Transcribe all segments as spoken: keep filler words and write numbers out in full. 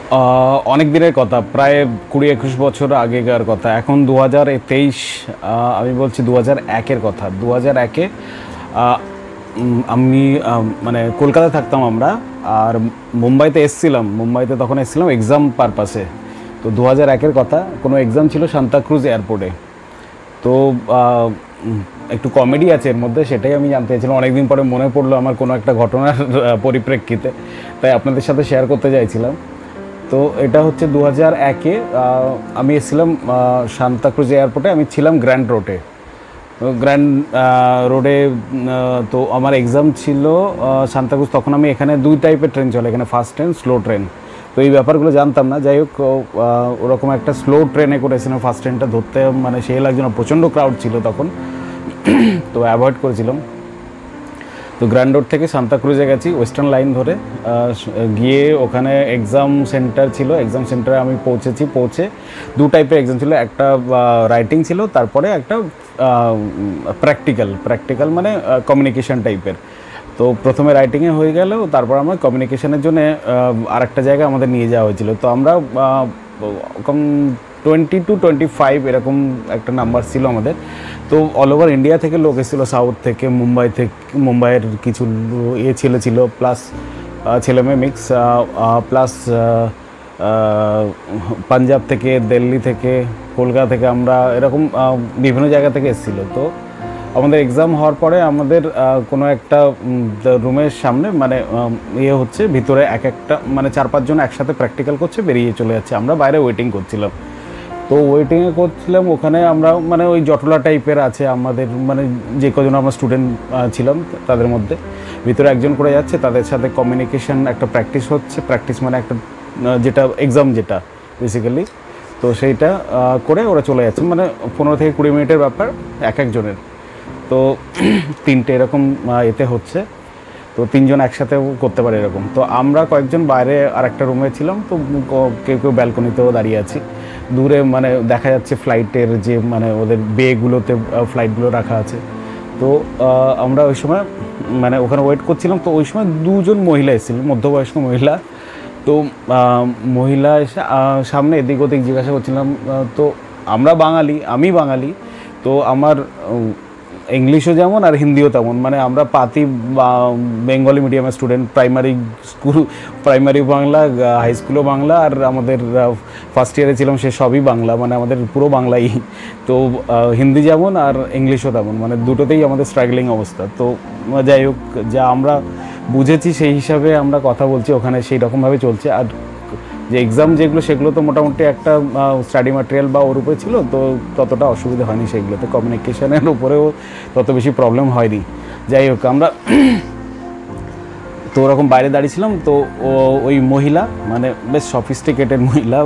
অনেক দিনের কথা, প্রায় কুড়ি একুশ বছর আগেকার কথা। এখন দু হাজার তেইশ, আমি বলছি দু হাজার একের কথা। দু হাজার একে আমি মানে কলকাতায় থাকতাম আমরা, আর মুম্বাইতে এসছিলাম। মুম্বাইতে তখন এসছিলাম এক্সাম পারপাসে। তো দু হাজার একের কথা, কোনো এক্সাম ছিল সান্তাক্রুজ এয়ারপোর্টে। তো একটু কমেডি আছে এর মধ্যে, সেটাই আমি জানতে চাইছিলাম। অনেকদিন পরে মনে পড়লো আমার কোনো একটা ঘটনার পরিপ্রেক্ষিতে, তাই আপনাদের সাথে শেয়ার করতে চাইছিলাম। তো এটা হচ্ছে দু হাজার একে আমি এসেছিলাম সান্তাক্রুজ এয়ারপোর্টে। আমি ছিলাম গ্র্যান্ড রোডে। গ্র্যান্ড রোডে তো আমার এক্সাম ছিল সান্তাক্রুজ। তখন আমি এখানে দুই টাইপের ট্রেন চলে, এখানে ফাস্ট ট্রেন, স্লো ট্রেন। তো এই ব্যাপারগুলো জানতাম না। যাই হোক, ওরকম একটা স্লো ট্রেনে করেছিলাম ফার্স্ট ট্রেনটা ধরতে, মানে সেই লাগছে না, প্রচণ্ড ক্রাউড ছিল তখন। তো অ্যাভয়েড করেছিলাম। তো গ্র্যান্ড রোড থেকে সান্তাক্রুজে গেছি ওয়েস্টার্ন লাইন ধরে। গিয়ে ওখানে এক্সাম সেন্টার ছিল, এক্সাম সেন্টারে আমি পৌঁছেছি। পৌঁছে দু টাইপের এক্সাম ছিল, একটা রাইটিং ছিল, তারপরে একটা প্র্যাকটিক্যাল। প্র্যাকটিক্যাল মানে কমিউনিকেশন টাইপের। তো প্রথমে রাইটিংয়ে হয়ে গেল, তারপর আমরা কমিউনিকেশনের জন্য আরেকটা জায়গায় আমাদের নিয়ে যাওয়া হয়েছিল। তো আমরা কম টোয়েন্টি টু টোয়েন্টি ফাইভ এরকম একটা নাম্বার ছিল আমাদের। তো অল ওভার ইন্ডিয়া থেকে লোক এসেছিলো, সাউথ থেকে, মুম্বাই থেকে, মুম্বাইয়ের কিছু ইয়ে ছেলে ছিল, প্লাস ছেলেমেয়ে মিক্স, প্লাস পাঞ্জাব থেকে, দিল্লি থেকে, কলকাতা থেকে, আমরা এরকম বিভিন্ন জায়গা থেকে এসেছিলো। তো আমাদের এক্সাম হওয়ার পরে আমাদের কোনো একটা রুমের সামনে মানে ইয়ে হচ্ছে, ভিতরে এক একটা মানে চার পাঁচজন একসাথে প্র্যাকটিক্যাল করছে, বেরিয়ে চলে যাচ্ছে। আমরা বাইরে ওয়েটিং করছিলাম। তো ওয়েটিংয়ে করছিলাম ওখানে আমরা, মানে ওই জটলা টাইপের আছে আমাদের, মানে যে কজন আমরা স্টুডেন্ট ছিলাম তাদের মধ্যে ভিতরে একজন করে যাচ্ছে, তাদের সাথে কমিউনিকেশন একটা প্র্যাকটিস হচ্ছে। প্র্যাকটিস মানে একটা যেটা এক্সাম, যেটা বেসিক্যালি, তো সেইটা করে ওরা চলে যাচ্ছে। মানে পনেরো থেকে কুড়ি মিনিটের ব্যাপার এক একজনের। তো তিনটে এরকম এতে হচ্ছে, তো তিনজন একসাথেও করতে পারে এরকম। তো আমরা কয়েকজন বাইরে আর একটা রুমে ছিলাম। তো কেউ কেউ ব্যালকনিতেও দাঁড়িয়ে আছি। দূরে মানে দেখা যাচ্ছে ফ্লাইটের যে মানে ওদের বেগুলোতে ফ্লাইটগুলো রাখা আছে। তো আমরা ওই সময় মানে ওখানে ওয়েট করছিলাম। তো ওই সময় দুজন মহিলা এসেছিল, মধ্যবয়স্ক মহিলা। তো মহিলা এসে সামনে এদিক ওদিক জিজ্ঞাসা করছিলাম। তো আমরা বাঙালি, আমি বাঙালি, তো আমার ইংলিশও যেমন আর হিন্দিও তেমন। মানে আমরা পাতি বেঙ্গলি মিডিয়ামের student, primary school, primary Bangla, high স্কুলও বাংলা, আর আমাদের ফার্স্ট ইয়ারে ছিলাম সে সবই বাংলা, মানে আমাদের পুরো বাংলাই। তো হিন্দি যেমন আর ইংলিশও তেমন, মানে দুটোতেই আমাদের স্ট্রাগলিং অবস্থা। তো যাই হোক, যা আমরা বুঝেছি সেই হিসাবে আমরা কথা বলছি, ওখানে সেই রকমভাবে চলছে। আর যে এক্সাম যেগুলো, সেগুলো তো মোটামুটি একটা স্টাডি ম্যাটেরিয়াল বা ওর উপরে ছিল, তো ততটা অসুবিধা হয়নি সেগুলোতে। কমিউনিকেশনের উপরেও তত বেশি প্রবলেম হয়নি। যাই হোক, আমরা তো ওরকম বাইরে দাঁড়িয়েছিলাম। তো ওই মহিলা, মানে বেশ সফিস্টিকেটেড মহিলা,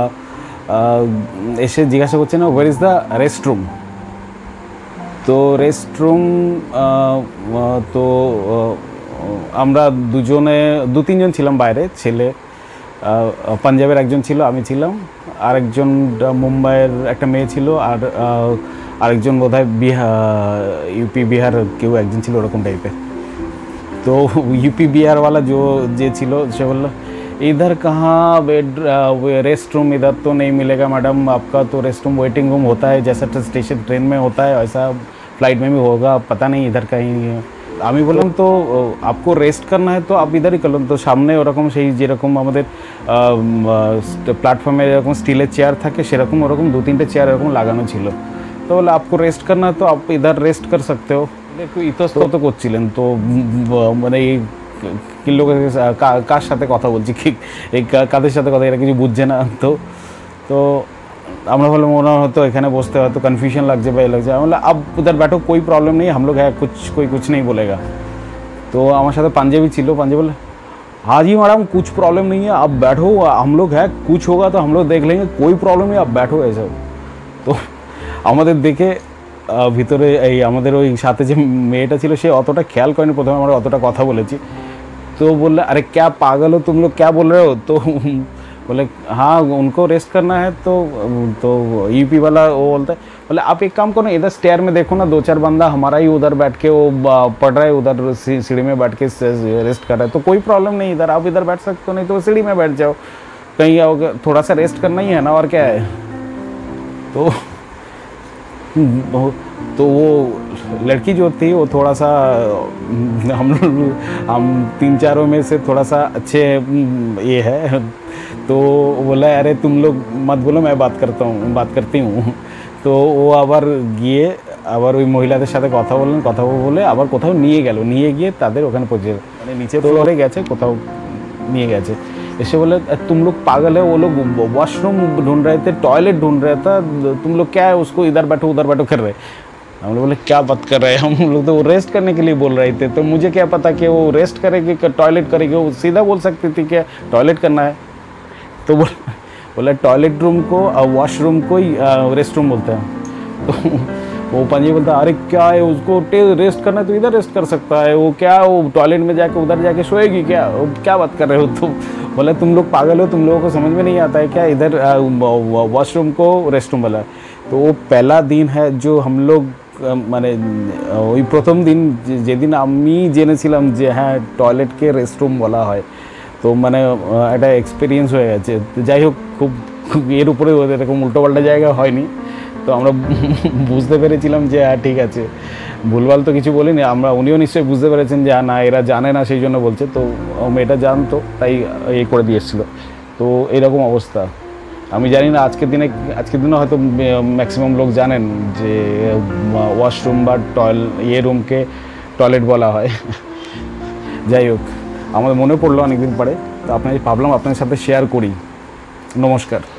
এসে জিজ্ঞাসা করছে না, where is the restroom. তো রেস্ট রুম, তো আমরা দুজনে দু তিনজন ছিলাম বাইরে, ছেলে। পাঞ্জাবের একজন ছিল, আমি ছিলাম, আরেকজন মুম্বাইয়ের একটা মেয়ে ছিল, আর আরেকজন বোধহয় বিহার, ইউপি বিহার কেউ একজন ছিল, ওরকম টাইপের। তো यूपी बिहार वाला जो जे ছিল সে বললো, इधर कहाँ बेड रेस्ट रूम इधर तो नहीं मिलेगा मैडम, आपका तो रेस्ट रूम वेटिंग रूम होता है, जैसा स्टेशन ट्रेन में होता है वैसा फ्लाइट में भी होगा, पता नहीं इधर कहीं। আমি বললাম, তো আপকো রেস্ট করনা হয় তো আপ ইধারই করলাম। তো সামনে ওরকম সেই যেরকম আমাদের প্ল্যাটফর্মে এরকম স্টিলের চেয়ার থাকে, সেরকম ওরকম দু তিনটে চেয়ার এরকম লাগানো ছিল। তো বলে, আপকো রেস্ট করনা হয় তো আপ ইধার রেস্ট কর সকতে হো। একটু ইতস্তত করছিলেন। তো মানে এই লোকের কার সাথে কথা বলছি, এই কাদের সাথে কথা, এরা কিছু বুঝছে না। তো তো আমরা বললাম, মনে হয়তো এখানে বসতে হয়তো কনফিউশন লাগছে বা এ লাগছে। আমি বললাম, আব উধার बैठो, कोई प्रॉब्लम नहीं, हम लोग है, कुछ कोई कुछ नहीं बोलेगा। तो আমার সাথে পাঞ্জাবি ছিল, পাঞ্জাবি বলে, हाँ जी मैडम कुछ प्रॉब्लम नहीं है, आप बैठो, हम लोग है, कुछ होगा तो हम लोग देख लेंगे, कोई प्रॉब्लम नहीं, आप बैठो ऐसा। তো আমাদের দেখে ভিতরে এই আমাদের ওই সাথে যে মেয়েটা ছিল, সে অতটা খেয়াল করেনি প্রথমে আমরা অতটা কথা বলেছি। তো বললে, আরে ক্যা পাগল हो तुम लोग, क्या बोल रहे हो। तो बोले, हाँ उनको रेस्ट करना है। तो तो यूपी वाला वो बोलता है, बोले आप एक काम करो, इधर स्टेयर में देखो ना, दो चार बंदा हमारा ही उधर बैठ के वो पढ़ रहा है, उधर सीढ़ी में बैठ के रेस्ट कर रहा है, तो कोई प्रॉब्लम नहीं, इधर आप इधर बैठ सकते हो, नहीं तो सीढ़ी में बैठ जाओ। कहीं आओगे थोड़ा सा रेस्ट करना ही है ना, और क्या है। तो तो वो लड़की जो थी वो थोड़ा सा हम हम तीन चारों में से थोड़ा सा अच्छे ये है, तो बोला अरे तुम लोग मत बोलो, मैं बात करता हूँ बात करती हूँ। तो वो আবার গিয়ে আবার ওই মহিলাদের সাথে কথা বললেন, কথা বলে আবার কোথাও নিয়ে গেল, নিয়ে গিয়ে তাদের ওখানে পৌঁছে মানে নিচে ফ্লোরে গেছে, কোথাও নিয়ে গেছে। ऐसे बोले तुम लोग पागल है, वो लोग वॉशरूम ढूंढ रहे थे, टॉयलेट ढूंढ रहा था, तुम लोग क्या है उसको इधर बैठो उधर बैठो कर रहे। हम लोग बोले क्या बात कर रहे हैं, हम लोग तो वो रेस्ट करने के लिए बोल रहे थे, तो मुझे क्या पता कि वो रेस्ट करेगी कि टॉयलेट करेगी। वो सीधा बोल सकती थी कि टॉयलेट करना है। तो बोल बोला टॉयलेट रूम को वॉशरूम को ही रेस्ट रूम बोलते हैं। तो वो पंजाबी बोलता अरे क्या है, उसको रेस्ट करना है तो इधर रेस्ट कर सकता है, वो क्या वो टॉयलेट में जाके उधर जाके सोएगी क्या, वो क्या बात कर रहे हो। तो बोला तुम लोग पागल हो, तुम लोगों को समझ में नहीं आता है क्या, इधर वॉशरूम को रेस्ट रूम बोला। तो वो पहला दिन है जो हम लोग মানে ওই প্রথম দিন যেদিন আমি জেনেছিলাম যে হ্যাঁ টয়লেটকে রেস্টরুম বলা হয়, তো মানে একটা এক্সপিরিয়েন্স হয়ে গেছে। যাই হোক খুব এর উপরে এরকম উল্টোপাল্টা জায়গা হয়নি, তো আমরা বুঝতে পেরেছিলাম যে হ্যাঁ ঠিক আছে, ভুলভাল তো কিছু বলিনি আমরা। উনিও নিশ্চয়ই বুঝতে পেরেছেন যে না এরা জানে না সেই জন্য বলছে, তো মেয়েটা জানতো তাই এই করে দিয়ে এসেছিলো। তো এরকম অবস্থা। আমি জানি না আজকের দিনে আজকের দিনে হয়তো ম্যাক্সিমাম লোক জানেন যে ওয়াশরুম বা টয়লেট ইয়ে রুমকে টয়লেট বলা হয়। যাই হোক আমাদের মনে পড়লো অনেকদিন পরে, তো আপনাকে ভাবলাম আপনার সাথে শেয়ার করি। নমস্কার।